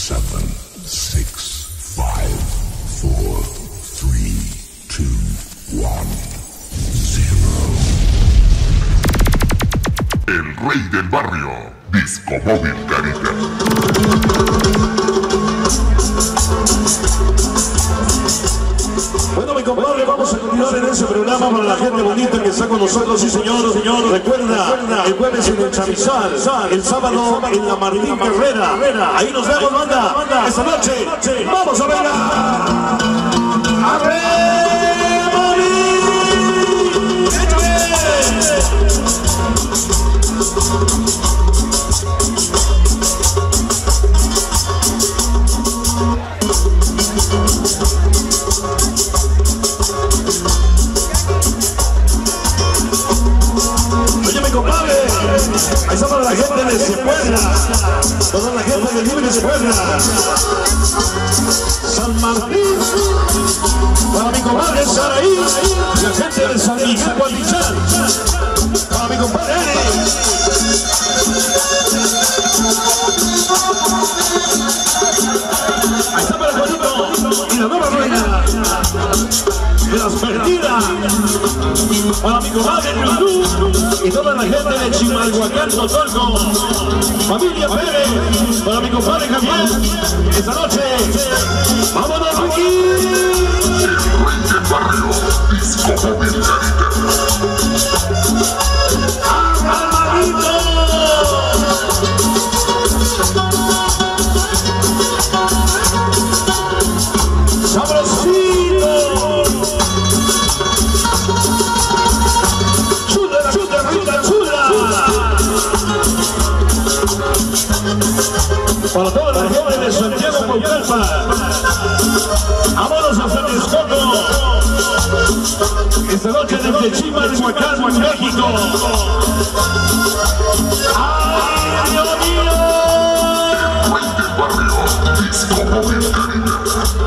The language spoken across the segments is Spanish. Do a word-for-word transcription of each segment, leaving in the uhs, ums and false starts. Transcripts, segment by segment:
seven, six, five, four, three, two, one, zero. El rey del barrio, Disco Móvil Carita. Bueno, mi compadre, vamos a continuar en ese programa para la gente bonita que está con nosotros. Sí, señor, señor, recuerda, el jueves en el Chamizal, el sábado en la Martín Carrera. Ahí nos vemos, banda, esta noche. Vamos a ver a ver, Morir. Ahí está para la gente de Cipuela, toda la gente de Libre Cipuela, San Martín, para mi compadre Saraí, la gente de San Miguel Guadichán, para mi compadre Eri. Ahí está para el bonito y la nueva reina de las perdidas, para mi comadre Lulú y toda la gente de Chimalhuacán, Totolco, familia Pérez, para mi compadre Javier, esta noche, vámonos aquí. El rey del barrio, Disco Móvil Carita. ¡Armadito! ¡Sabrosito! ¡Chula, chula, chula, chula! Para toda la gente de Santiago Paucalpa, vámonos hasta Texcoco. Esta noche desde Chimalhuacán, México. ¡Ay, Dios mío! El rey del barrio, Disco Móvil Carita.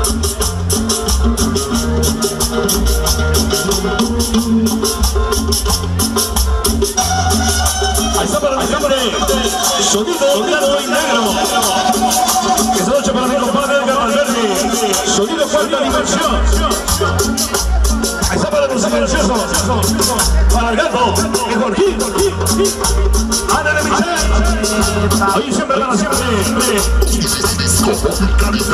Ahí está para mi hombre, sonido claro y negro. Esta noche para mi compadre Edgar Valverde, sonido cuarta dimensión. Ahí está para los silenciosos, para el gato, el Jorgín, Ana de Michel. Ahí siempre gana siempre. Disco Móvil Carita.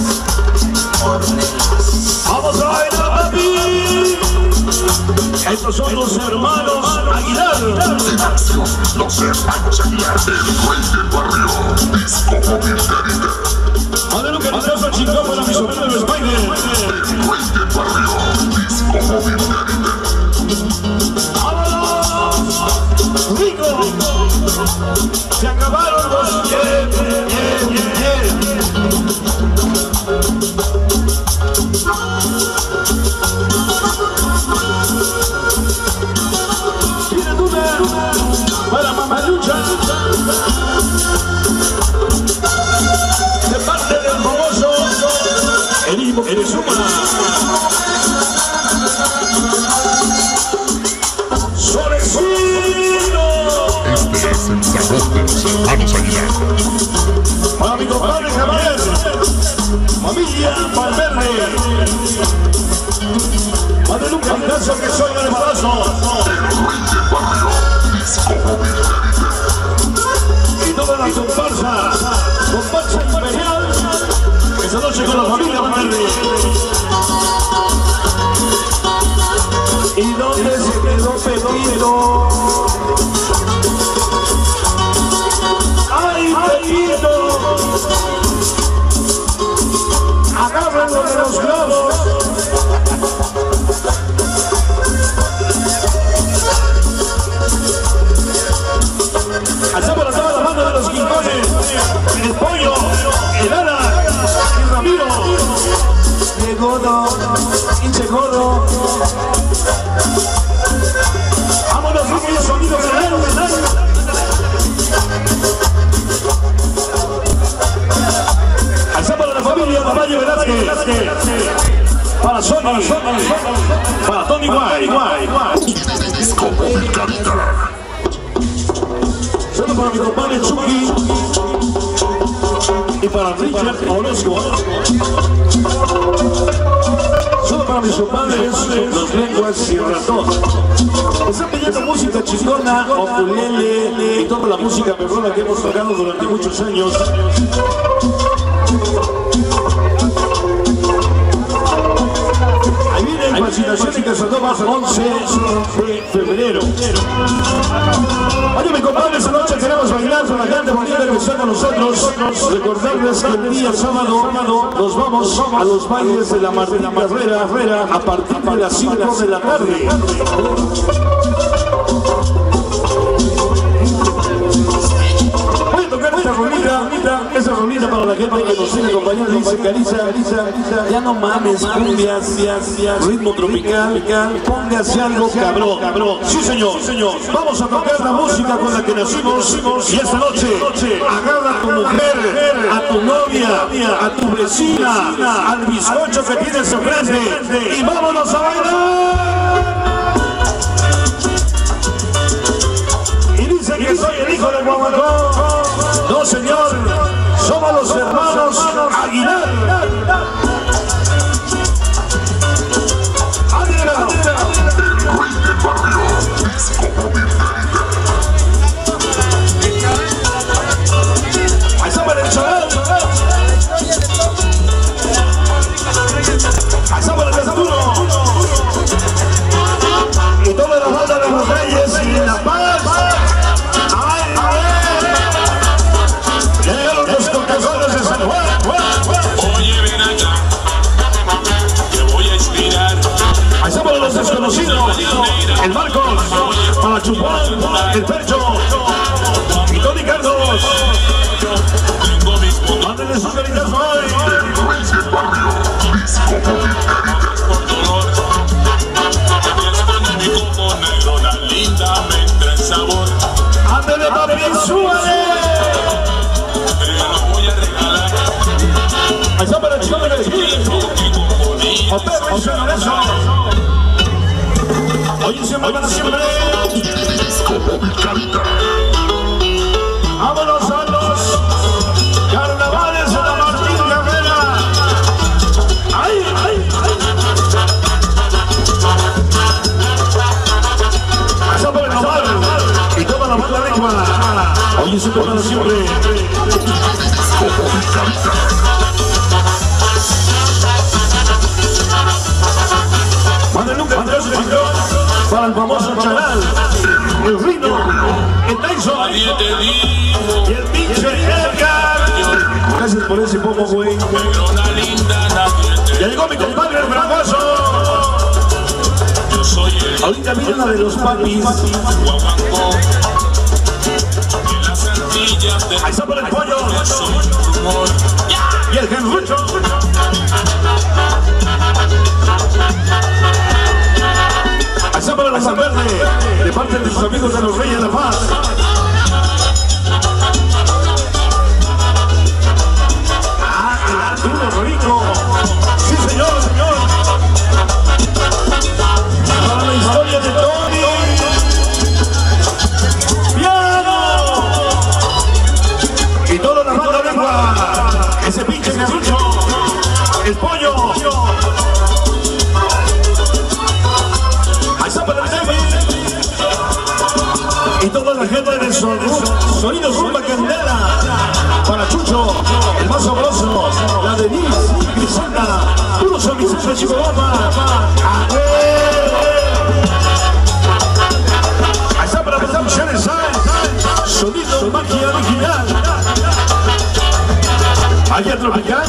Vamos a bailar, papi. Estos son los hermanos Aguilar. En acción, los hermanos Aguilar. El rey del barrio, Disco Móvil Carita. Madero que nos hace chingón para mi sobrino de Spider. El rey del barrio, Disco Móvil Carita. ¡Vámonos! ¡Rico! Se acabaron los bien, bien, bien, bien. Tiene duda para Mamalucha. De parte del famoso Enigmo que le suma. ¡Solecito! Este es el sabor de los hermanos Aguilar. Para mi compadre Javier, familia Valverde. Madre nunca un caso que soy el embarazo. El rey del barrio, Disco Móvil Carita. Y toda la comparsa, comparsa imperial, esta noche con la familia Valverde. ¿Y dónde se quedó Pepito? ¡Ay, Pepito! Agárrenlo de los globos. Allá para toda la banda de los Quincones, el Pollo, el Ara, el Ramiro, el Gordo, hinche Gordo. Vámonos, Ricky, el sonido real, ¿verdad? Allá para la familia Tamayo Velázquez, para Sony, para Tony White, Disco Móvil Carita. solo para mi compadre Chucky. y para Richard Orozco. Solo para mis compadres, los lenguas y ratón. Están pidiendo música chingona, ukulele y toda la música perrona que hemos tocado durante muchos años. Ahí viene el Fascinación en Casanova, once de febrero. Oye, mi compadre, esta noche queremos bailar con la gente bonita que está con nosotros. Recordarles que el día sábado nos vamos a los bailes de la Martín Carrera a partir de las cinco de la tarde. Voy a tocar esta rolita, esa rolita para la gente que nos sigue acompañando. Dice Carissa, ya no mames, cumbias, ritmo tropical, póngase algo cabrón, cabrón. Sí señor, sí señor. Vamos a tocar la música con la que nacimos y esta noche agarra a tu mujer, a tu novia, a tu vecina, al bizcocho que tienes enfrente y vámonos a bailar. Y dice que soy el hijo de Guaguancó. No señor, somos los hermanos Aguilar. Aguilar. Ahí está para el chaval. Ahí está para el desduro. Y toda la banda de los Reyes y La Paz. Los desconocidos, el Marcos, para Chupón, el Percho y Tony Carlos. Mándenle sus caritas hoy. Ándale papi, súbale. Ahí está para el chico de equipo. Otero y San Lorenzo. Oye, siempre para siempre. Vámonos a los carnavales de la Martín Carrera. ¡Ay, ay, ay! Pasa por el Naval y toda la banda lengua. Oye, siempre para siempre. Manden un cantazo para el famoso Charal, el Rino, el Tyson y el pinche Edgar. Gracias por ese poco, güey. Ya llegó mi compadre el Fracaso. Ahorita viene una de los papis. Ahí está por el pollo. Y el Genrucho. Ahí está para la San Verde, de parte de sus amigos de los Reyes de La Paz. Ah, el Arturo Rico. Sí, señor, señor. Para la historia de Tony. ¡Piano! Y toda la banda lengua. Ese pinche Genrucho. El pollo. Y toda la gente de Sonido Rumba Candela. Para Chucho, el más sabroso. La Denise, Griselda, puro San Vicente, Chico Guapa. Ahí está para Madame Cheresal. Sonido Magia Original. Magia Tropical.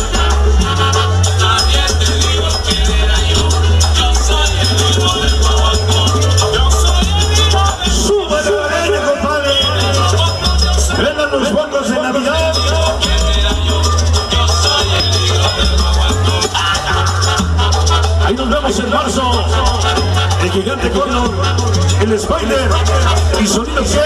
Prendan los focos de Navidad. Ahí nos vemos en marzo. El gigante Conor, el Spider y Sonido C.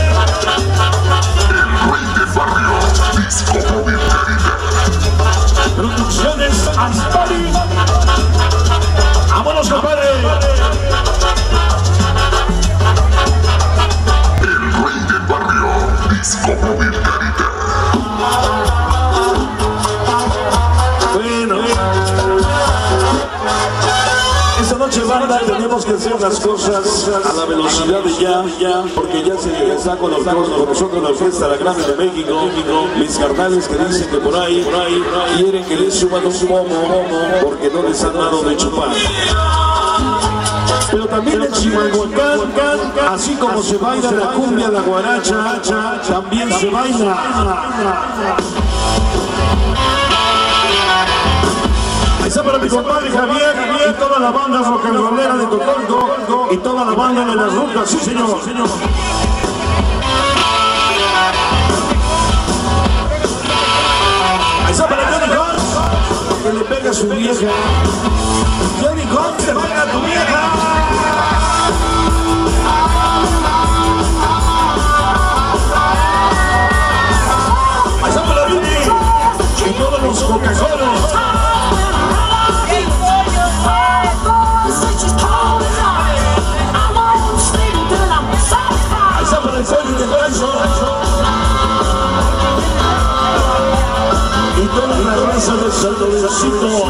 El rey del barrio, Disco Móvil Caribe. Producciones Aspari. ¡Vámonos, compadre! El rey del barrio, Disco Móvil Caribe. noche, banda, tenemos que hacer las cosas a la velocidad de ya, ya, porque ya se está con, los, con nosotros la orquesta La Grande de México, mis carnales que dicen que por ahí, por ahí, quieren que les suban un pomo, porque no les han dado de chupar. Pero también en Chimalhuacán, así como se baila la cumbia, la guaracha, también se baila. Ahí está para mi compadre Javier, Javier, y toda la banda rock'n'rollera de Totongo y toda la banda de las rutas, sí señor, señor. Ahí está para Johnny Con, que le pega a su vieja. Johnny Con, que le pega a tu vieja. Ahí está para Vini y todos los Coca-Colas. Y toda la raza de Saludacito.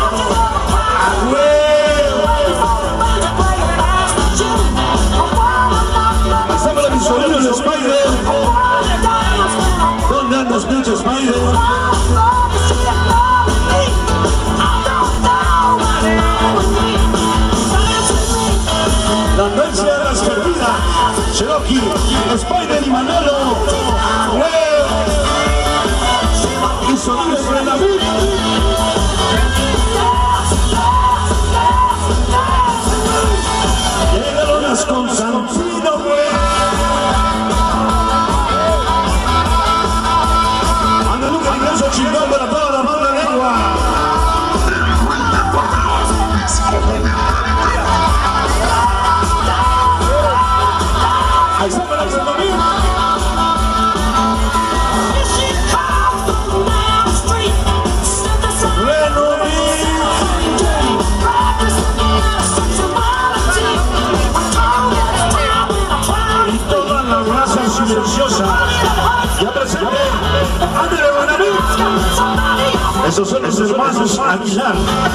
Está para mis sobrinos de Spider. ¿Dónde andan los pinches Spider? La danza de las perdidas. Cherokee, Spider y Manolo. Y sonido sobre la vida. Llegaron las Constantino, güey. Anda nunca ni caso chingón para toda la banda de agua. Ahí está para el Sandomir. Y toda la raza silenciosa. Ya presenté. ¡Ándale, Guanabí! Esos son los hermanos Aguilar.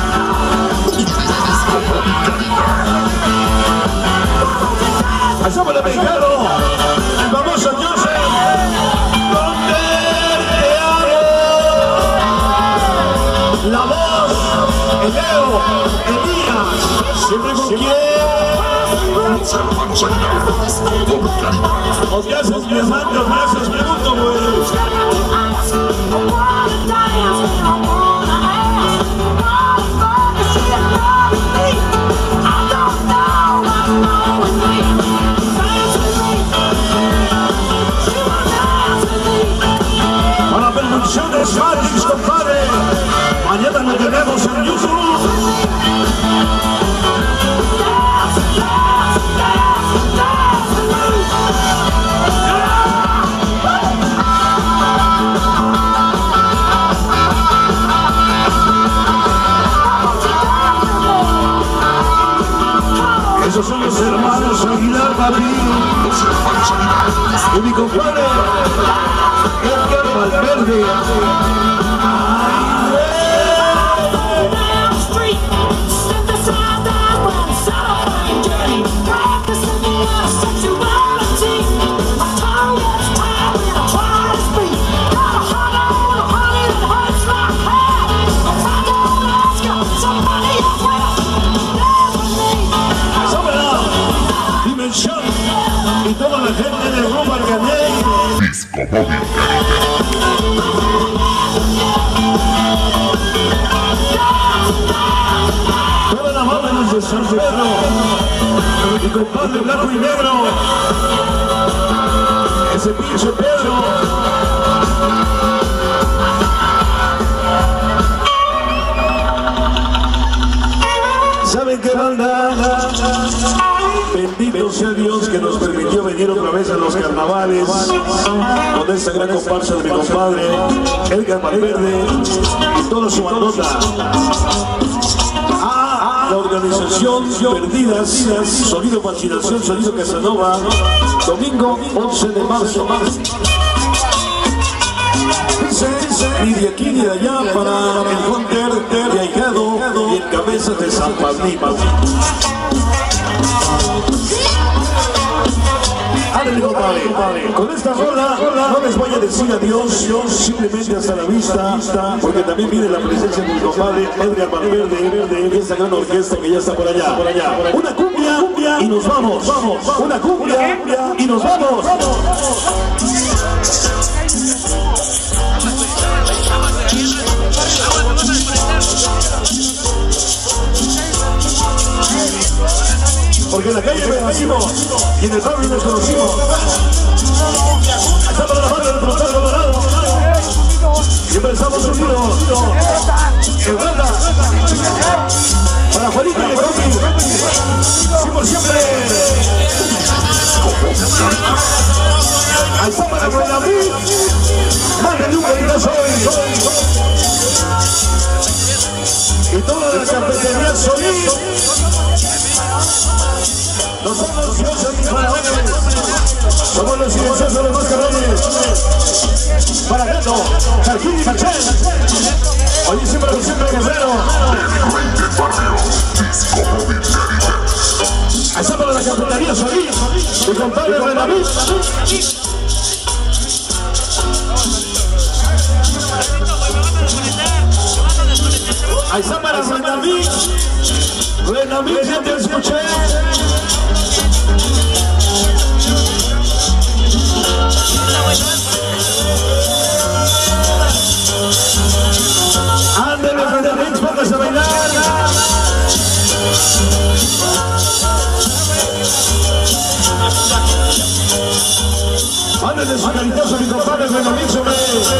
Ahí está para el mexicano, el famoso Joseph. ¿Dónde te amo? La voz, el Leo, Elías, siempre con quién. ¿O qué haces, mi hermano? ¿Me haces pregunto, güey? Para la producción de Smartix, compadre. Mañana lo tenemos en YouTube. Esos son los hermanos Aguilar, papi. Y mi compadre Edgar Valverde. Y toda la gente de Grupo Arcaney. Disco Móvil Toda la banda de San Pedro. Mi compadre blanco y negro. Ese pinche Pedro. ¿Saben qué banda? Bendito sea Dios que nos permitió venir otra vez a los carnavales con esta gran comparsa de mi compadre Edgar Valverde y toda su bandota. Ah, la organización Perdidas, Sonido Fascinación, Sonido Casanova, domingo once de marzo. Ni de aquí ni de allá para el Hunter de Ahijado y el Cabezas de San Pablito. compadre. Con esta rola no les voy a decir adiós, simplemente hasta la vista, porque también viene la presencia de mi compadre Edgar Valverde, de esta gran orquesta que ya está por allá, por allá. Una cumbia y nos vamos, vamos. Una cumbia y nos vamos. Porque en la calle nos conocimos y en el barrio nos conocimos. Está para la banda del Frontal Colorado. Siempre estamos unidos. En banda. Para Juanito y el Rocky. Siempre, siempre. Ahí está para Buenavir. Mándale un cariñoso hoy. Y toda la cafetería Solís. Nosotros los faraones somos los silenciosos de los más cabrones. Para Gato, Carquín y Machel. Oye, siempre, siempre guerrero. Ahí está para la cafetería Solís. Mi compadre Buenavir. Ahí está para Buenavir. Buenavir, ya te escuché. Ándale, Buenavir, póngase a bailar. Ándale su cariñoso, mi compadre Buenavir, sobre.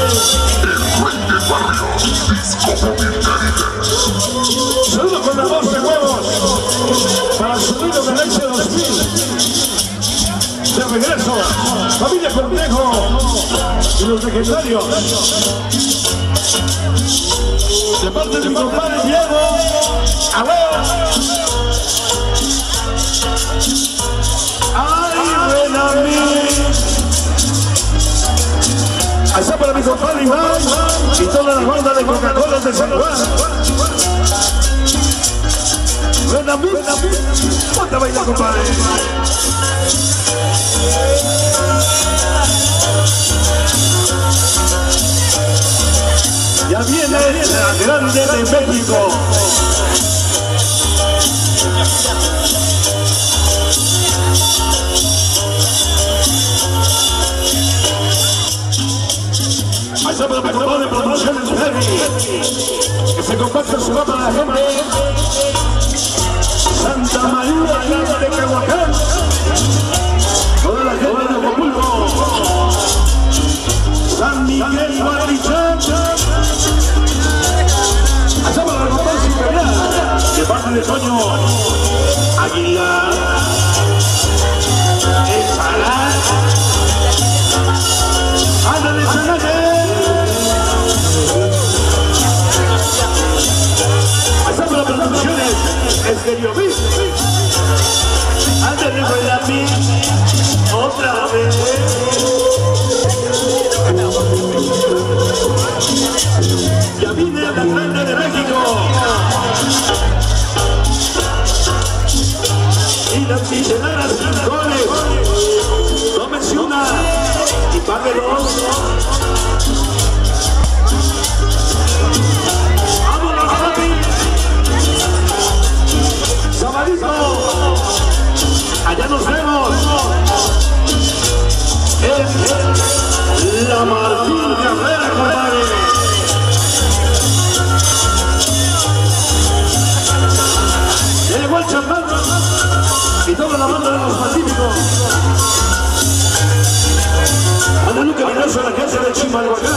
Saludo con la voz de huevos para el sonido del Exe dos mil. De regreso, familia Cornejo y los legendarios. De parte de mi compadre Diego, a huevos. ¡Ay, Buenavir! Ahí está para mi compadre Iván y toda la banda de Coca-Cola de San Juan. Buenavir, ponte a bailar, compadre. Ya viene la grande de México. Ahí está para mi compadre Producciones Heavy, que se compacta su mapa a la gente. Santa María de Cahuacán, toda la gente de Acapulco, San Miguel Guadalixán, allá para la comparsa imperial, de parte de Toño Aguilar, el Salán, ándale Salán. Estéreo Beat. Antes de Buenavir, otra vez. Ya vine a la grande de México. Y las misioneras goles. No menciona y pague dos. Allá nos vemos en la Martín Carrera, compadre. Ya llegó el champán y toda la banda de los Pacíficos. Anda nunca vinazo a la casa de Chimalhuacán.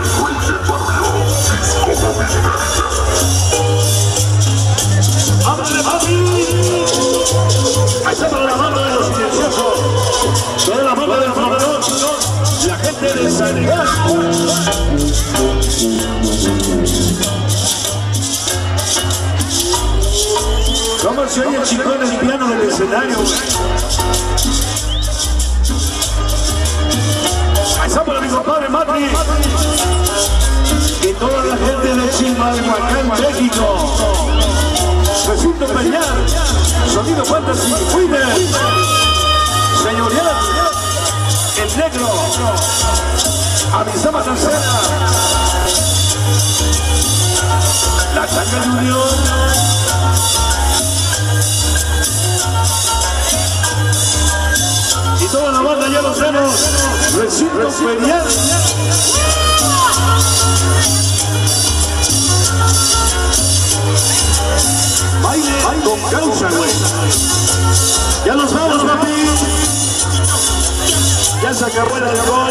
¡Ábrele, papi! Ahí está para la banda de los silenciosos, toda la banda del Frontón, la gente de San Miguel. ¿Cómo se oye el chico en el piano del escenario? Ahí está para mi compadre Mati y toda la gente de Chimalhuacán, México. Recinto Peñal, Sonido Fantasy, Winner, Señorial, el negro, Avisama Tercera, la Chaca Junior, y toda la banda ya los vemos, recinto ferial. Baile con causa, güey. Ya los vamos, papi. Ya se acabó el alcohol.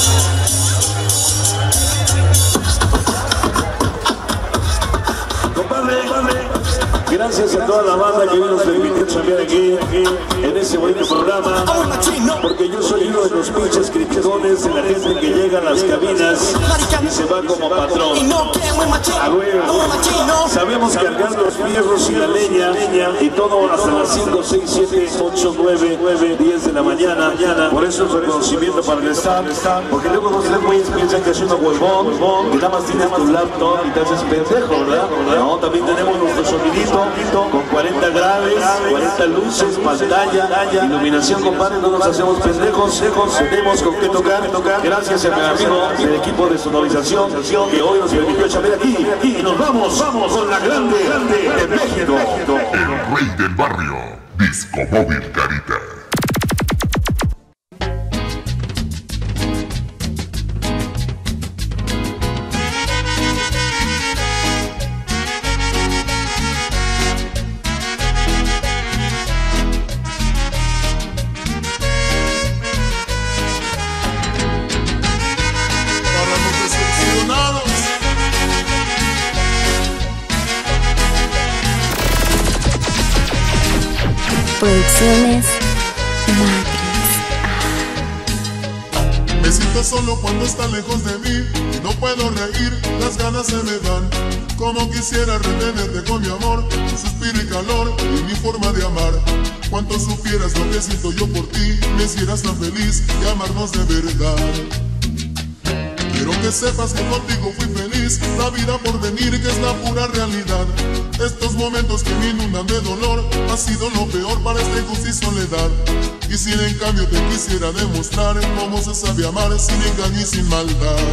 Compadre, compadre. Gracias a toda la banda que nos permite chambear aquí, aquí, en ese bonito programa. Porque yo soy uno de los pinches criticones de la gente que llega a las cabinas y se va como patrón. A huevo. Sabemos cargar los fierros y la leña y todo hasta las cinco, seis, siete, ocho, nueve, diez de la mañana. Por eso es reconocimiento para el staff. Porque luego los güeyes piensan que es un huevón y nada más tienes tu laptop y te haces pendejo, ¿verdad? No, también tenemos nuestro sonidito con cuarenta graves, cuarenta luces, pantalla, iluminación, compadre. No nos hacemos pendejos, tenemos con qué tocar. Gracias a mi amigo del equipo de sonorización que hoy nos permitió chambear aquí. Y nos vamos, vamos con la grande, grande de México. El rey del barrio, Disco Móvil Carita. Producciones Matrix. Ah. Me siento solo cuando está lejos de mí. No puedo reír, las ganas se me van. Como quisiera retenerte con mi amor, tu suspiro y calor y mi forma de amar. Cuanto supieras lo que siento yo por ti, me hicieras tan feliz y amarnos de verdad. Quiero que sepas que contigo fui feliz, la vida por venir que es la pura realidad. Estos momentos que me inundan de dolor ha sido lo peor para esta injusta soledad. Y si en cambio te quisiera demostrar cómo se sabe amar sin engaño y sin maldad.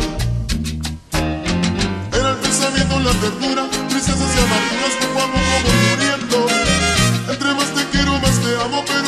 Era el pensamiento, la ternura, tristezas y amarguras poco a poco voy muriendo. Entre más te quiero más te amo, pero